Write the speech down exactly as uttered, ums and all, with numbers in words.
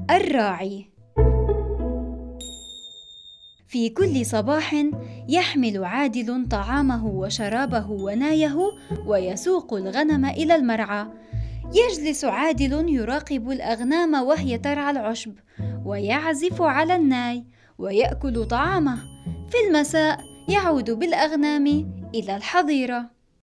الراعي. في كل صباح يحمل عادل طعامه وشرابه ونايه ويسوق الغنم إلى المرعى. يجلس عادل يراقب الأغنام وهي ترعى العشب، ويعزف على الناي، ويأكل طعامه. في المساء يعود بالأغنام إلى الحظيرة.